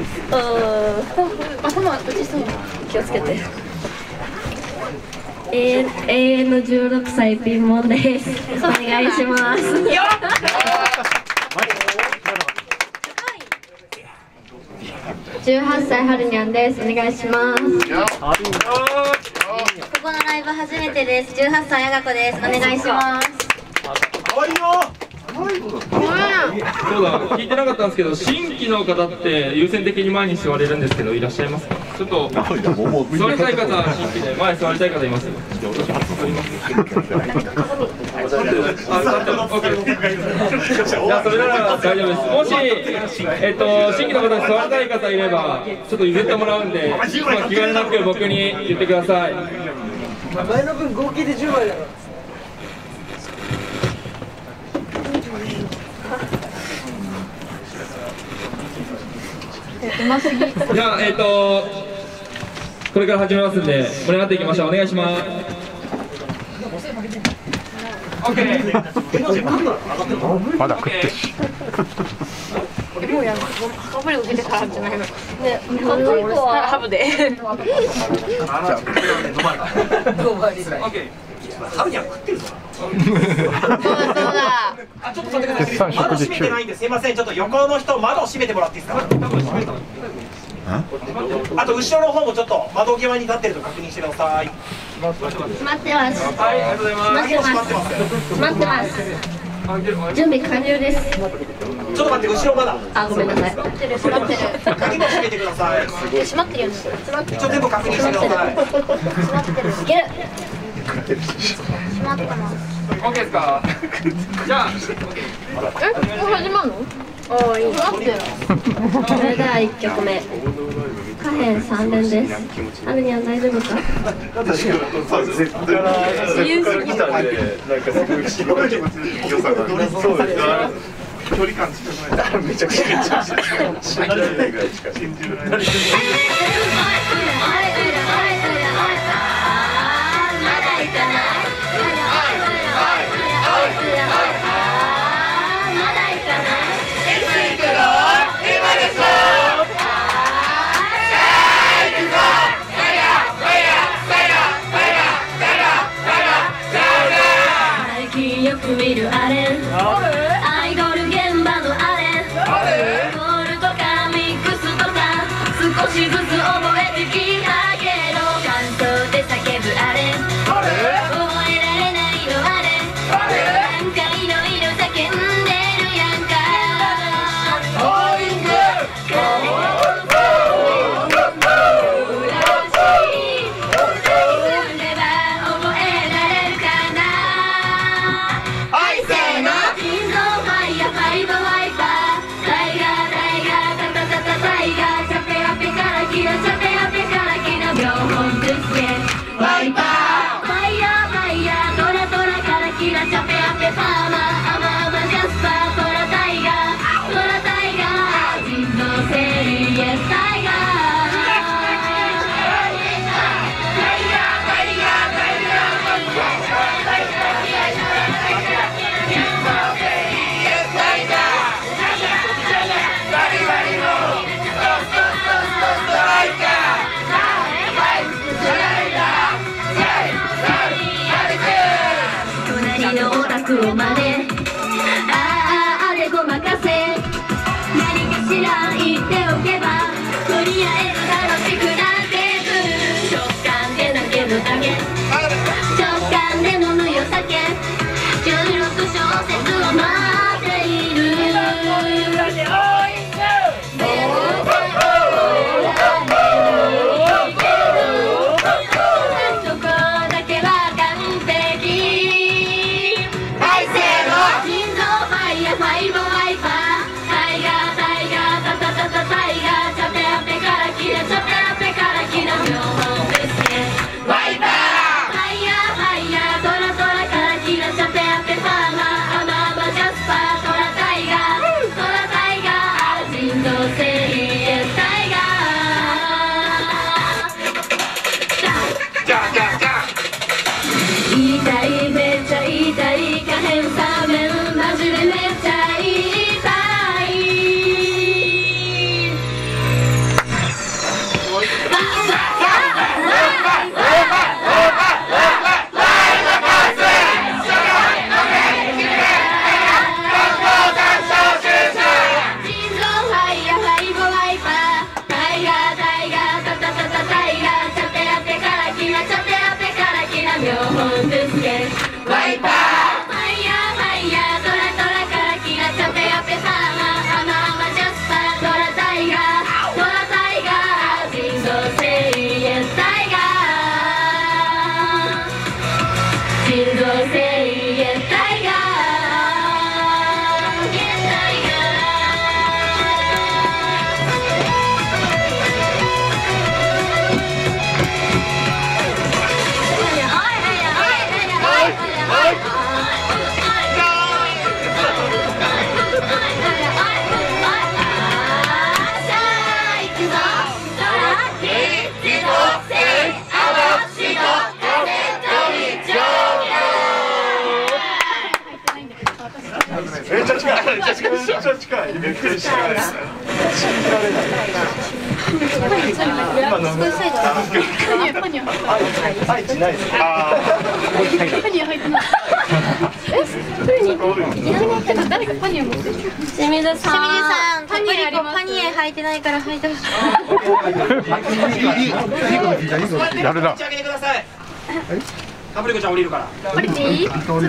頭打ちそう。気をつけて。 永遠の16歳ピンモンです。お願いします。18歳はるにゃんです。お願いします。 ここのライブ初めてです。18歳あがこです。お願いします。 そうだ、聞いてなかったんですけど、新規の方って優先的に前に座れるんですけど、いらっしゃいますか？ちょっと座りたい方、新規で前座りたい方います？じゃあそれなら大丈夫です。もし新規の方で座りたい方いれば、ちょっと譲ってもらうんで、気兼ねなく僕に言ってください。 前の分合計で10枚だから。 じゃあこれから始めますんで盛り上がっていきましょう。お願いします。 まだ食ってるし。 もうやる。ハブで受けてからじゃないの。ね、ハブで。 ハブには食ってるぞ。 そうだ。 ちょっと待ってください。窓閉めてないんで、すいません。ちょっと横の人窓を閉めてもらっていいですか。あと後ろの方もちょっと窓際に立ってると確認してください。 待ってます。 はい、ありがとうございます。 待ってます。準備完了です。 ちょっと待って、後ろまだ。 あ、ごめんなさい。 閉まってる。閉まってる。 鍵も閉めてください。 閉まってるよね。閉まってる。 ちょっと全部確認してください。 閉まってる。いける。閉まってます。 オッケーですか。じゃあ、 もう始まるの？ああ、いい。待って。 それでは1曲目。下辺3連です。はるにゃん大丈夫か？ 自由すぎたんで、なんかすごい良さがそうですね。距離感近くない。めちゃくちゃ信じられないぐらいしか信じられない。 よく見るあれアイドル現場のあれゴールとかミックスとか少しずつめっちゃ近い。めっちゃ近い。めっちゃ近い。めっちゃ近い。信じられない。今の入ってないです。 パニア入ってない。誰かパニア持ってる。 清水さん、 パニア入ってないから入ってほしい。 やるな。 打ち上げてください。カプリコちゃん降りるから。 降りていい？ちょっとね、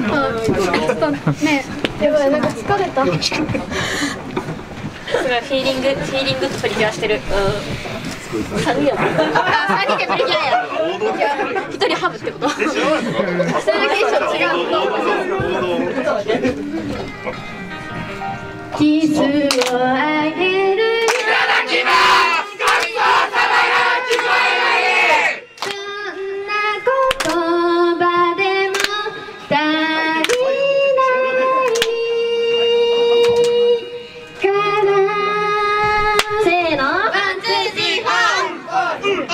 やばい、なんか疲れた。すごいフィーリング取り出してる。3人や。3人でプリキュアや。1人ハブってこと？それだけテンション違う。キスをあげる。いただきます。ごちそうさまよ。聞こえない。そんな言葉でも足りないからせーのワンツースリーフォー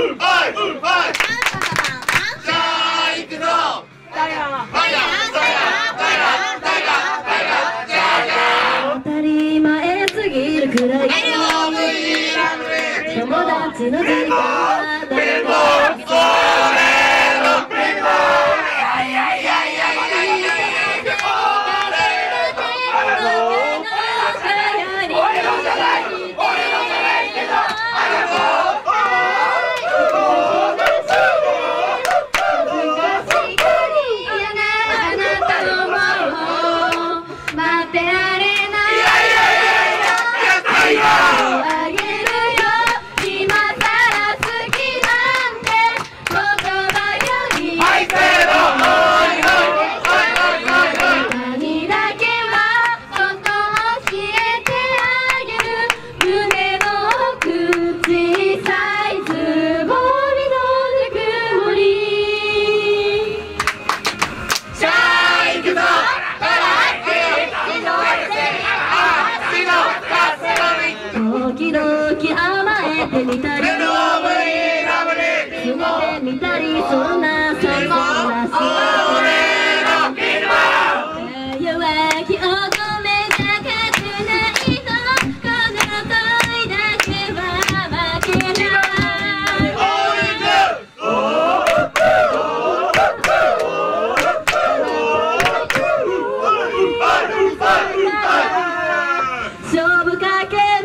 さあ行くぞ当たり前すぎるくらい友達の時間誰も時々甘えてみたりすねてみたりそんな最高な弱気乙女じゃ勝てないとこの恋だけは負け勝負かける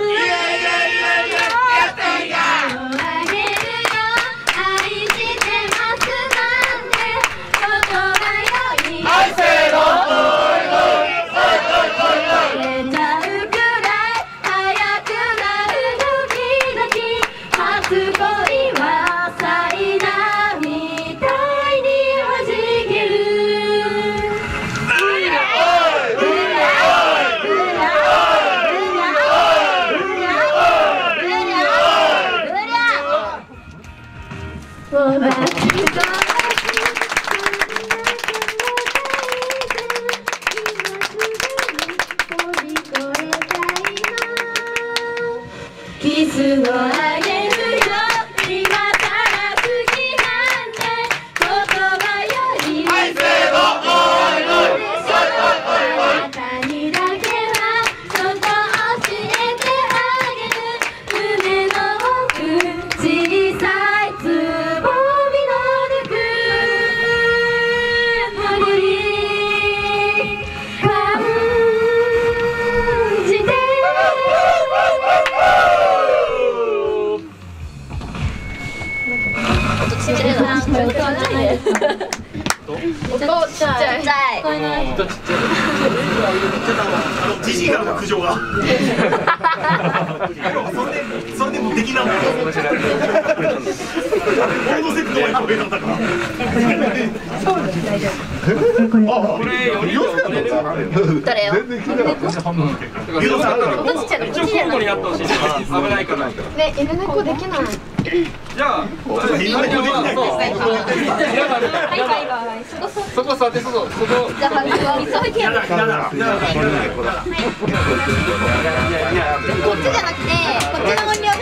キスをあげるよ今さら好きなんて言葉よりあなたにだけはそっと教えてあげる胸の奥小さいちっちゃい。 じじいからの苦情が。それでもできない。オードセクトは一個上だったから。 これ4人で踊れる？ 誰よ？ 一応交互になってほしい。危ないから。 ね、犬猫できない。 じゃあ、そこ座って、そこ。 じゃあ、急いでやる。こっちじゃなくて、こっちの音量が。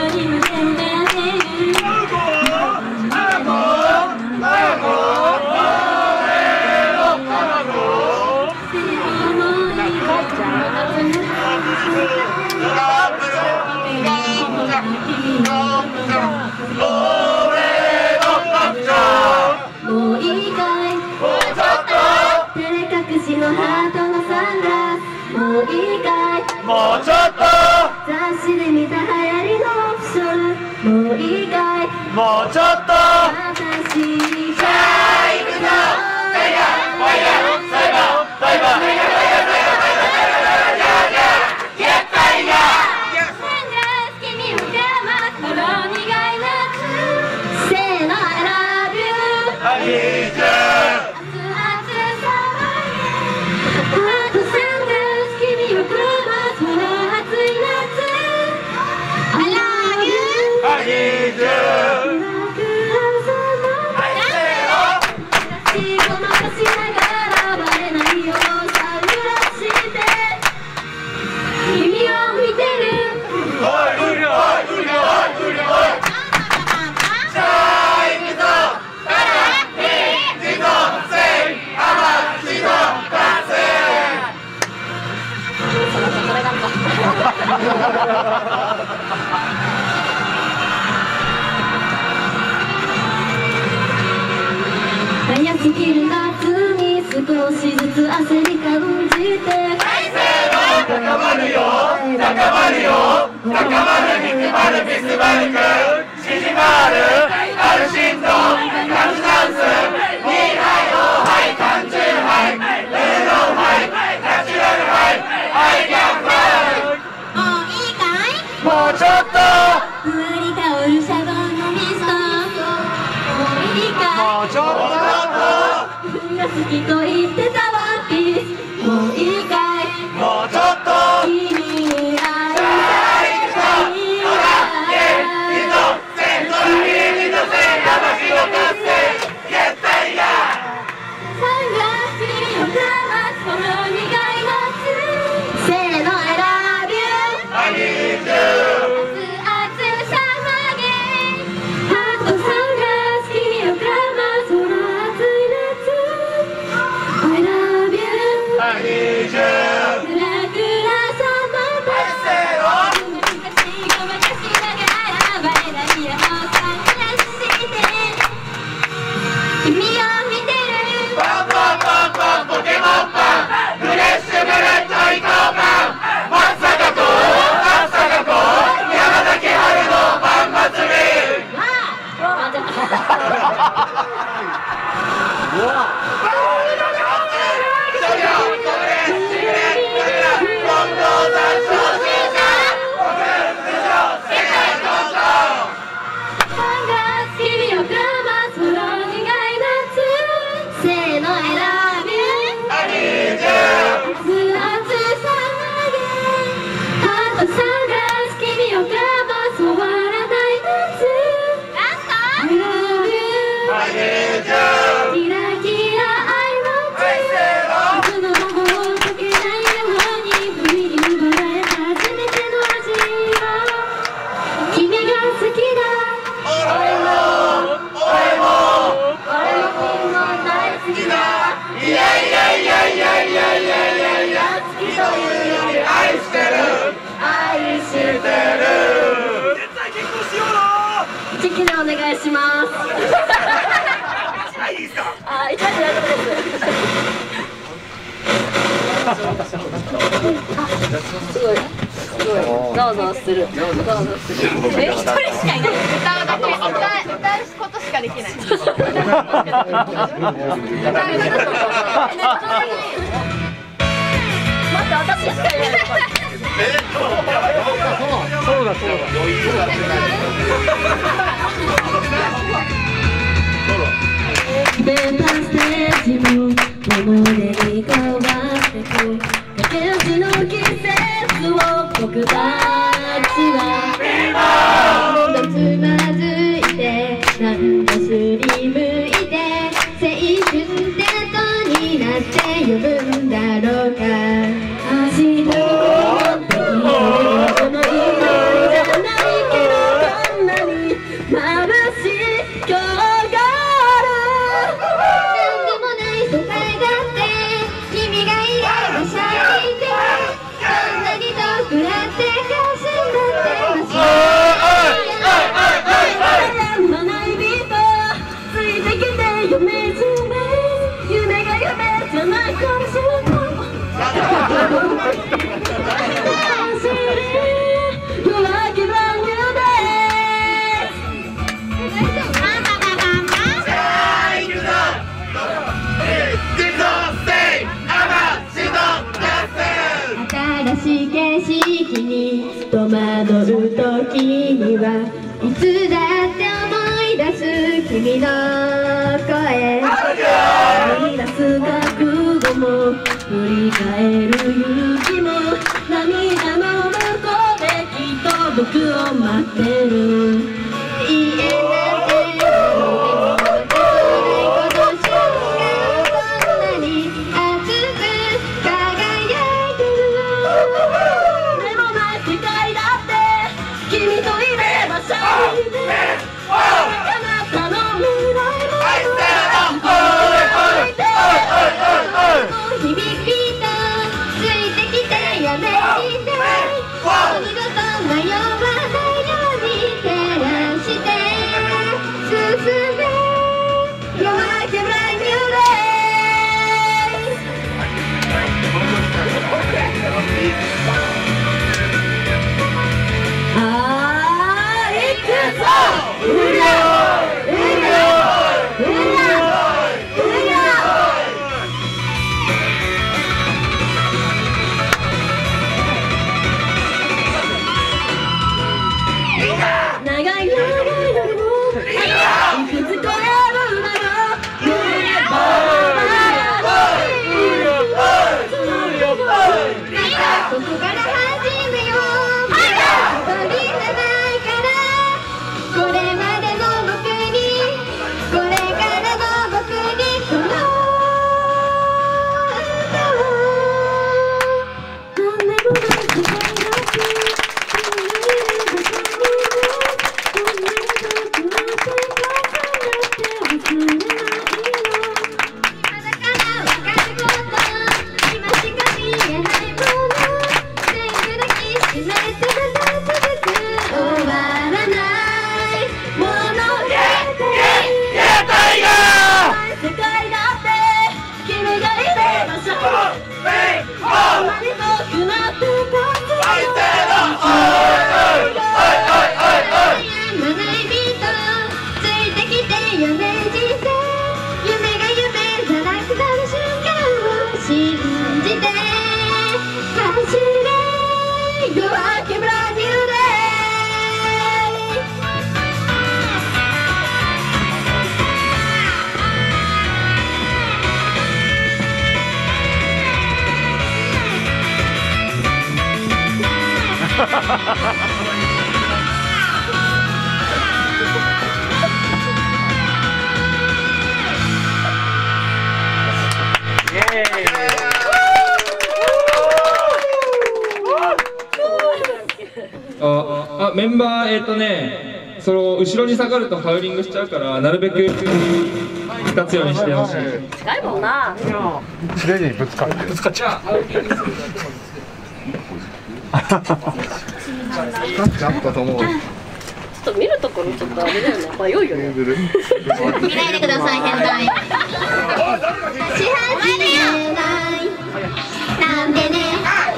Oh! 照れ隠しのハートのサングラスもういいかいもうちょっと雑誌で見た流行りのオフショルもういいかいもうちょっと私にさあ行くぞサイバー早すぎる夏に少しずつ焦り感じて高まるよ高まるよ高まる肉まるビスマルク縮まるアルシンドカズダンス2杯オーハイ缶チューハイルーローハイナチュラルハイハイギャンファイもういいかいもうちょっとふわり香るシャドウのミストもういいかいもうちょっとが好きと言ってたワンピースもういいかいもうちょっと君に会いたいサングラス君をかますこの苦い夏せーの I love you 熱々サマーゲイハートサングラス君をかますこの暑い夏 I love you グラグラサマーゲイ昔ごまかしながらバレないよサングラスして君を見てるパンパンパンパンポケモンパンフレッシュブレッド移行パン松坂子山崎春のパン祭りお願いします。 いいですかあ、大丈夫です。すごいざわざわする。一人しかいない。歌うことしかできない。待って、私しかいない。 そうだ電波ステージも思い出に変わってく駆け足の季節を僕たちは何度つまずいて何度すりむいて青春って後になって呼ぶんだろうか明日のこの今じゃないけどこんなに眩しい今日君がいればシャイてそんなに遠くなってかしんだってし景色に戸惑う時にはいつだって思い出す君の声踏み出す覚悟も振り返る勇気も涙の向こうできっと僕を待ってる言えなくてここから始めよう一人じゃないからこれまでの僕にこれからの僕にこの歌を何でもない時間だってこんなに僕の生活なんて忘れないの今だから分かること今しか見えないもの終わらないもの世界だって君がいる場所あまり遠くなってやまないビートついてきてよね人生夢が夢じゃなくなる瞬間を信じて走れGo rock and roll new day. メンバーその後ろに下がるとハウリングしちゃうからなるべく立つようにしてほしい。 近いもんな。 地面にぶつかっちゃう。あったと思う。 ちょっと見るところちょっとあれだよね。迷うよね。見ないでください変態。し始めないなんでね。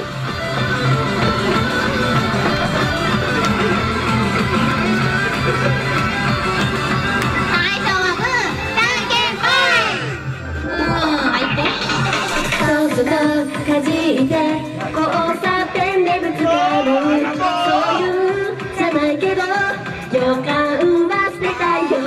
かじいて交差点でぶつかるそういうじゃないけど予感は捨てたいよ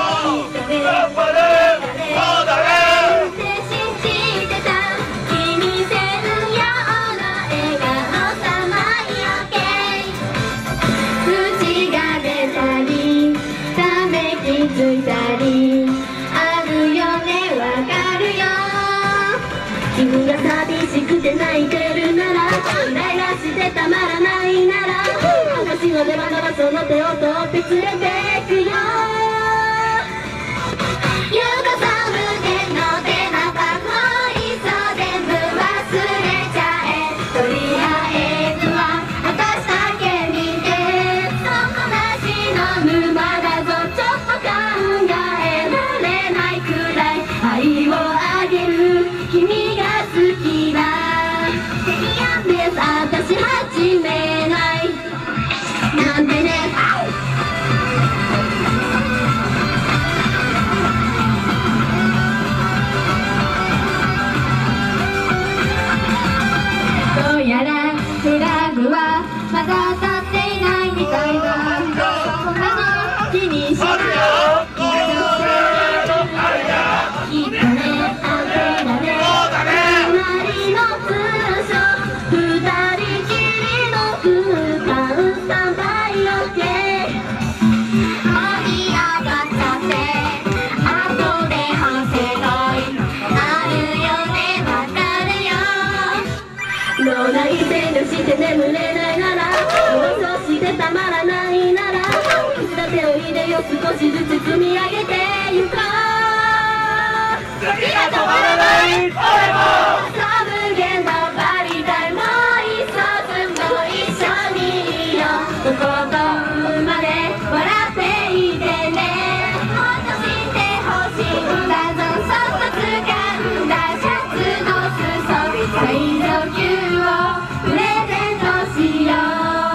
って信じてた気にせぬような笑顔さまよけ口が出たりため息ついたりあるよねわかるよ君が寂しくて泣いてるならイライラしてたまらないなら私の出番ならその手を取って連れてくよ許さむ手の手なかもいっそ全部忘れちゃえとりあえずは私だけ見てその話の沼だぞちょっと考えられないくらい愛をあげる君が好きだ私始めないなんでねまだ立っていないみたいなそんなの気にしないきっとねあんただね隣の通所二人きりの空間スタンバイオッケー盛り上がっちゃって後で反省会あるよねわかるよ脳内整理して眠れないなら妄想してたまらないなら手を入れよ少しずつ積み上げてゆこう時が止まらない俺も遊ぶ現場バリたいもう一冊も一緒にいよう心まで笑っていてねもっとしてほしいんだぞそっと掴んだシャツの裾最上級をプレゼントしよう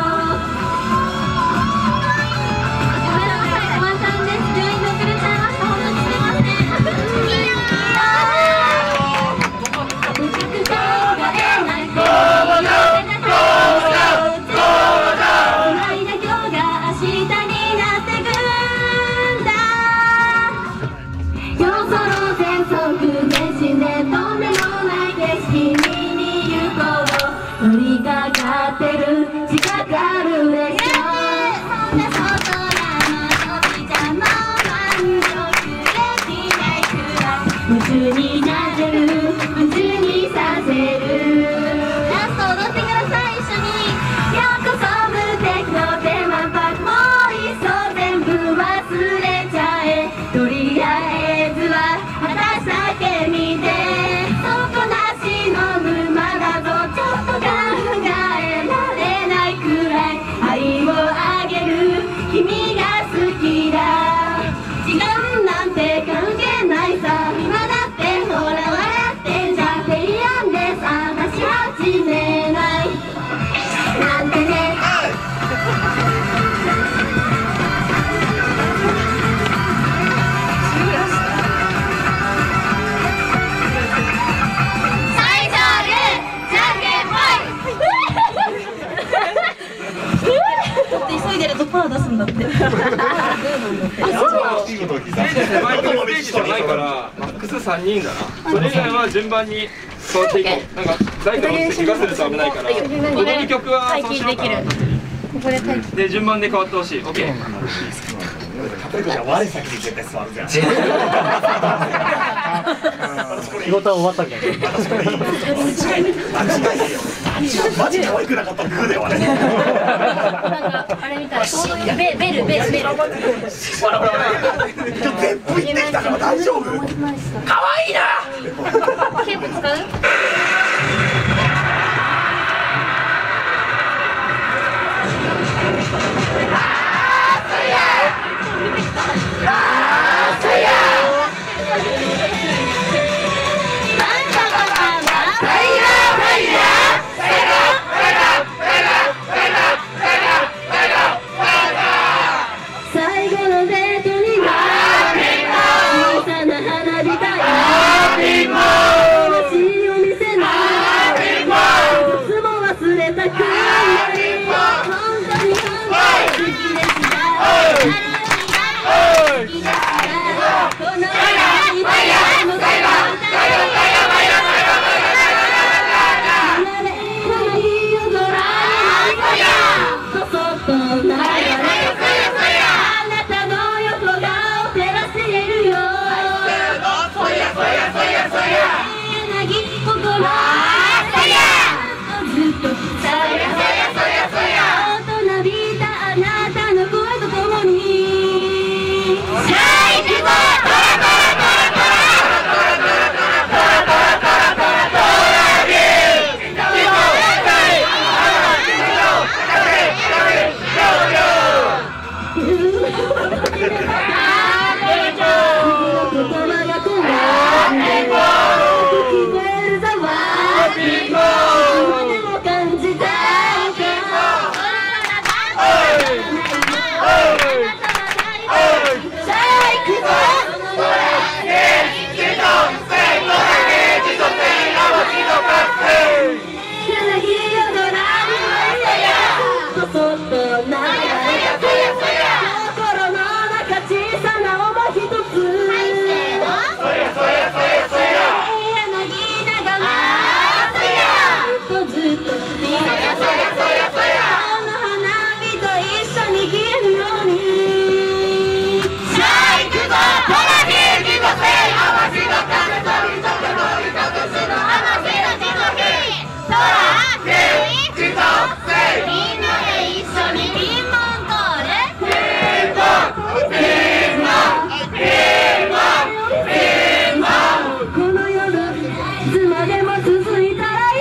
乗りかかってる仕掛かるでしょそんな外なの飛びじゃもう満足できないくらい夢中になってる夢中にさせるラスト踊ってください一緒にようこそ無敵のテーマパークもういっそ全部忘れちゃえとりあえずは私だけ見て底なしの沼だぞちょっと考えられないくらい愛をあげる君が好きだ時間なんて関係ないさ今だってほら笑ってんじゃん提案で探し始めないなんてね急いでるとパー出すんだって。 ステージじゃないからマックス3人だな。それ以外は順番に変わっていこう。なんか誰か乗って怪我すると危ないから踊る曲はそうしようかな。で順番で変わってほしい。オッケー。 我先に絶対座るじゃん。 仕事は終わったみたいな。 マジで可愛くなかったらグーだよあれ。 なんかあれみたい。ベル。 今日全部行ってきたから大丈夫？可愛いな。 ケープ使う？最後のデートには小さな花火が街を見せないとずっと君の花火と一緒に消えるようにさあ行くぞほらビーキとせい合わせの風とりとりとりとくしの合わせの地の日空ビーキとせいみんなで一緒にピンポンコールピンポンピンポンピンポンピンポンこの夜いつまでも続いたらいい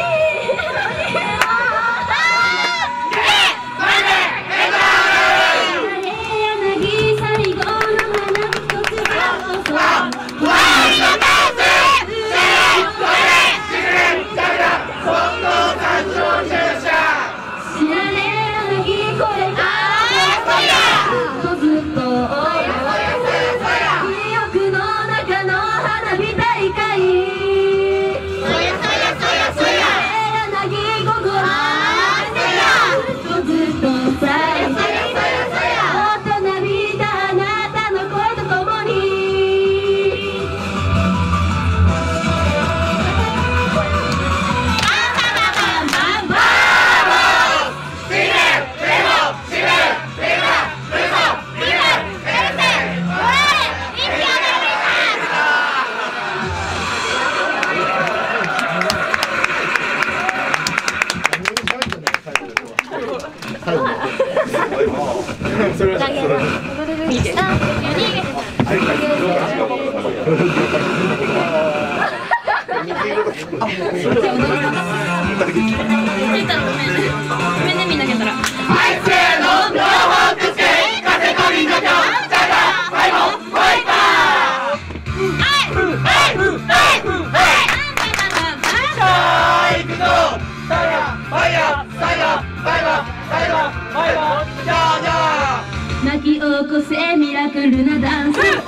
巻き起こせミラクルなダンス駆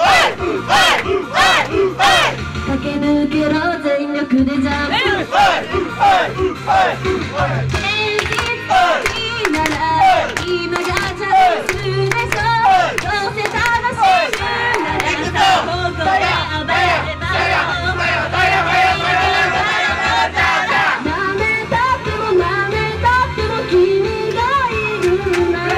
け抜けろ全力でジャンプ演じなら今がチャンスでしょどうせ楽しむならここで暴ればなめたってもなめたっても君がいるなら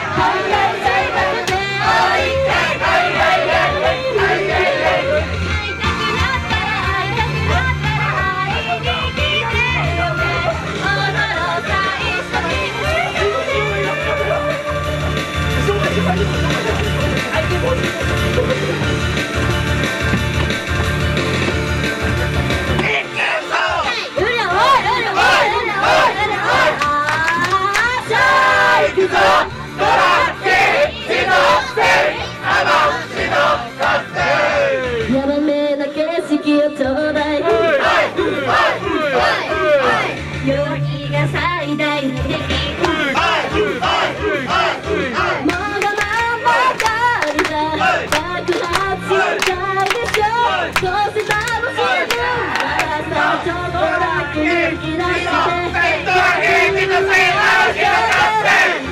ヤバめな景色をちょうだい陽気が最大の敵もがまんばかりだ爆発したいでしょどうせ楽しむからさちょっとだけ元気出して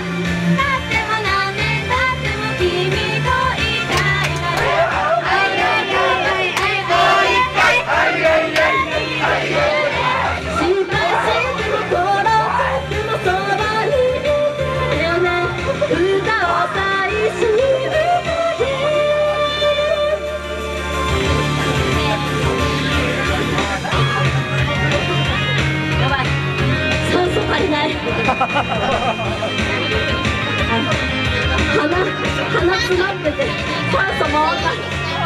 鼻詰まってて酸素回んない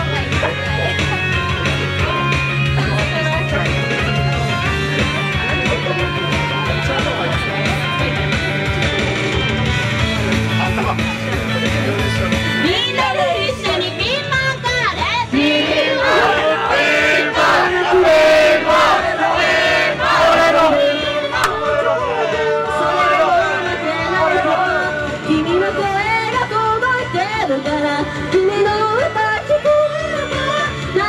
みんなで一緒にピンポンカーでピンポン君の歌聞こえるかな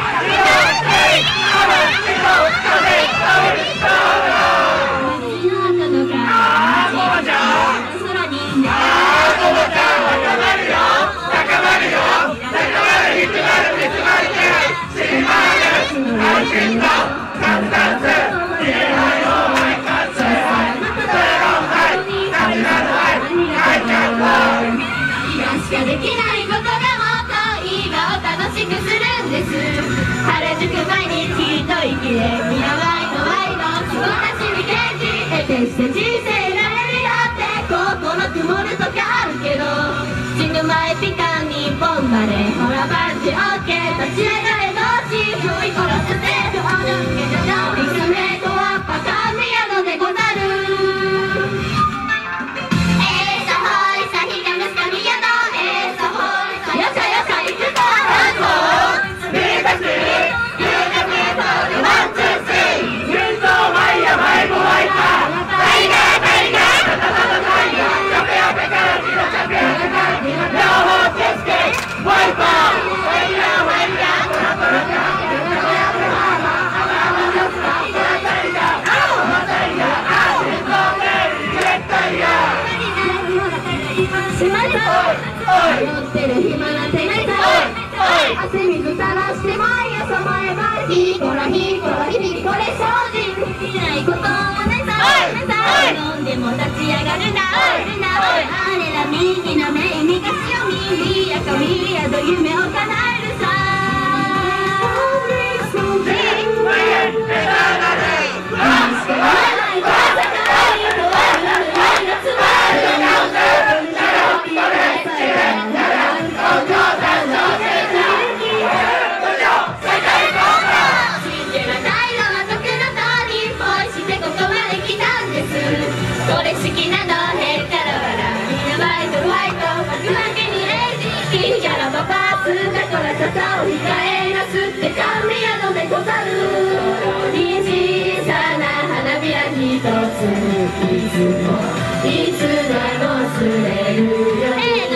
しかできないことがもっと今を楽しくするんです。原宿毎日一息でみなワイのワイの素晴らしい元気得てして人生なれるよって心曇るとかあるけど、死ぬ前ピカン日本までほらバンジーオッケー立ち上がれ同士振り殺すぜ今日のけじゃのリスメイトはパターンミヤのでござる。乗ってる暇なてめさ汗水垂らして毎朝前々ヒコラヒコラ日々これ精進しないこともねさ飲んでも立ち上がるなあれら右の目にかしを右や髪やと夢を叶えるさこれ好きなのへったらばらみんなワイトワイト巻くわけにレジキャラバパースだから笹を控えなすって神宿でござる小さな花びら一ついつでも忘れるよ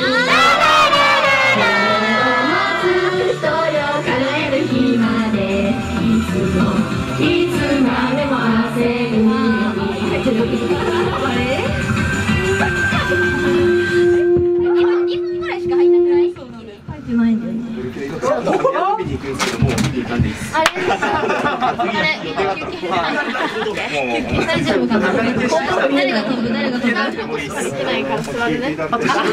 持つ人よ叶える日までいつまでも焦るよ2分ぐらいしか入んなくない？入ってないんだよね。見に行くんですけどもう見に行かんでいいです。あれ大丈夫かな？誰が飛ぶ？してないから座るね。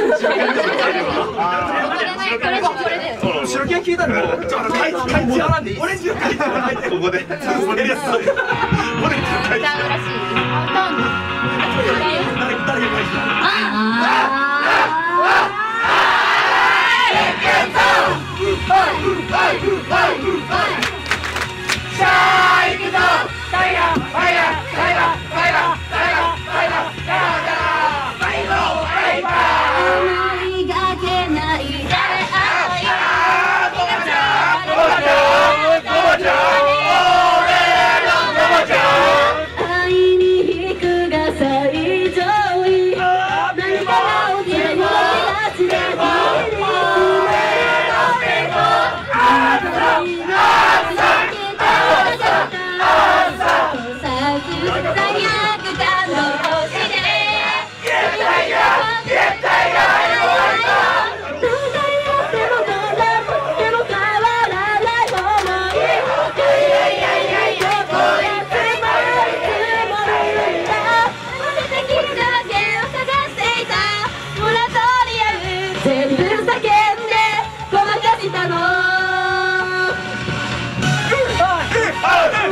これで。白木が消えたのも座らんでいい。オレンジの会長が入ってここで。これです。オレンジの会長。シャ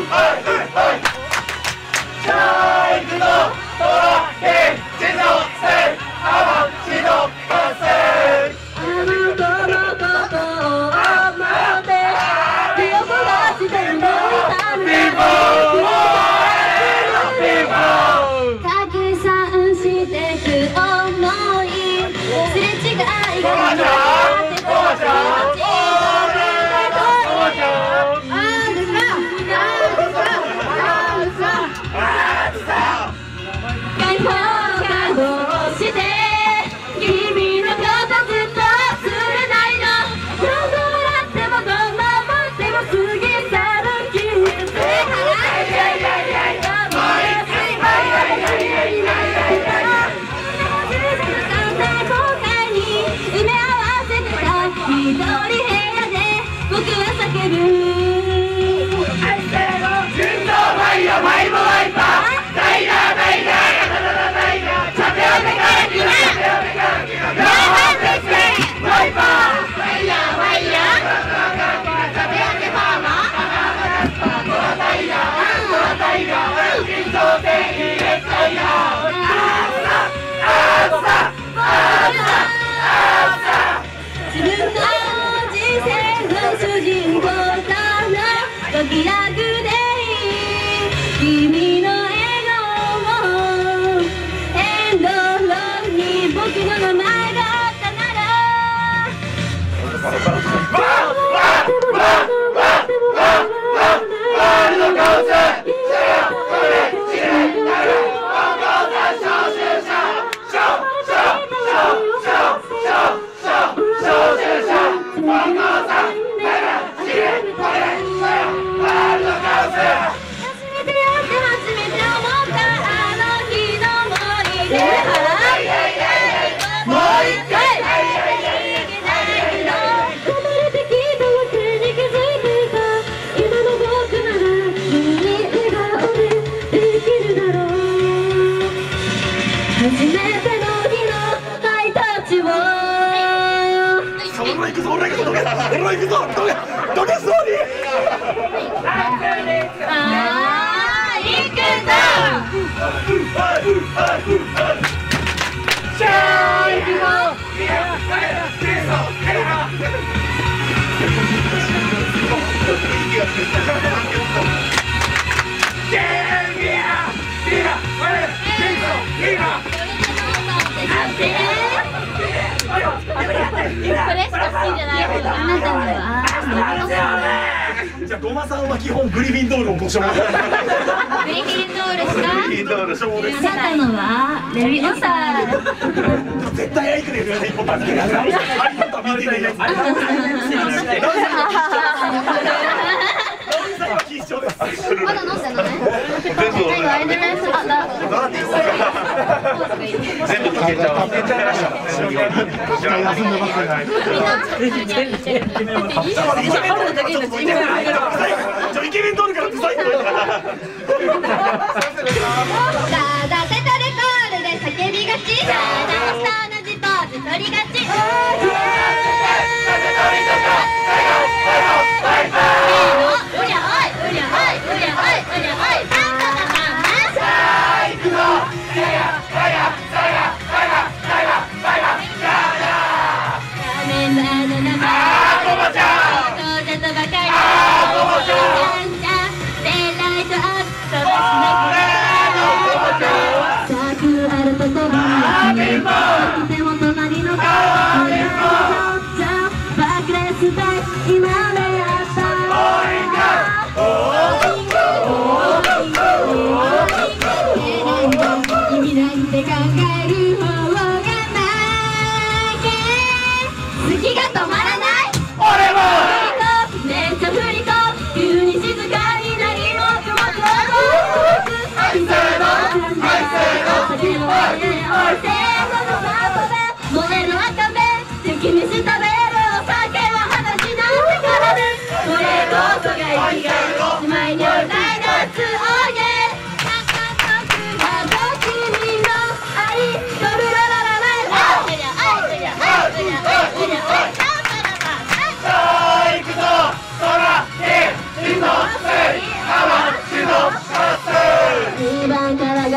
じゃあゴマさんは基本グリフィンドールをご所望。 グリフィンドールしか。 グリフィンドール所望です。 あなたのはレビオサー。 絶対アイクでハリーポッター見てください。ハリーポッター見てください。 まだ飲んでない。最後アイドルレッスンだ。 全部溶けちゃう。 休んでますね。 イケメン取るからブサイク。 ダダセタレコールで叫びがち。ダダスタ同じポーズ取りがち。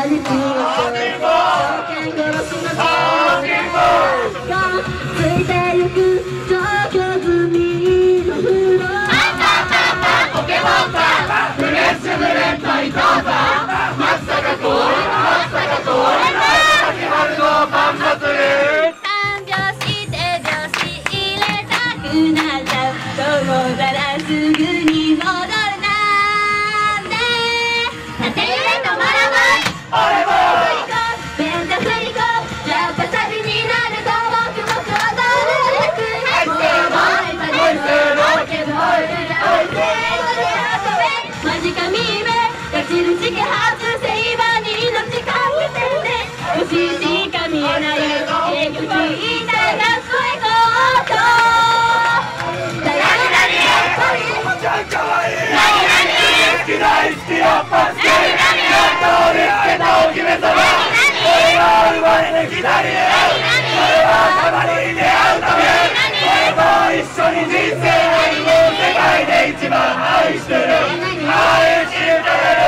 実に殺しのがついてゆく状況済みの風呂ポケモンパンフレッシュブレッド伊藤さん松坂桃李秋春のパン祭り 3拍子手拍子入れたくなっちゃうと思ったらすぐに戻るなんで縦揺れ止まらない俺もベンタフリコやっぱサビになると僕も踊るマジかみめガチルチケ外せ今に命かけてねおししか見えない結局言いたいなそういうことちゃんかわいい好き大好きやっぱ好きやっと見つけたお姫様俺が生まれてきた理由それはたまに出会うため俺と一緒に人生を世界で一番愛してる愛してる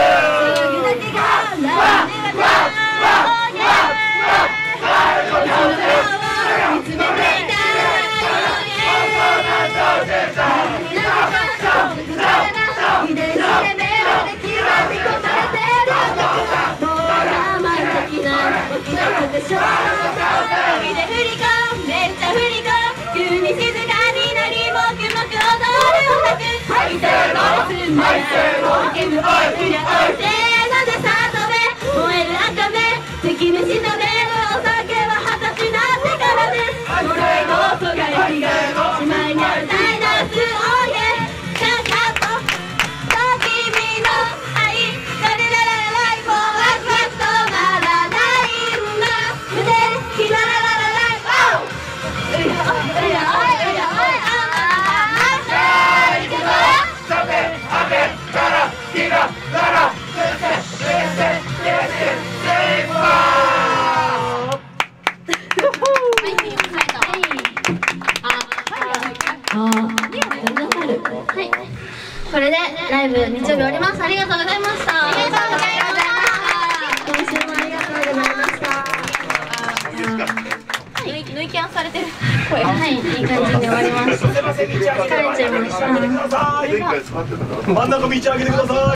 これでライブ日曜日終わります。ありがとうございました。ありがとうございました。今週もありがとうございました。 抜いキャンされてるはい、いい感じに終わりました。疲れちゃいました。 真ん中道上げてください。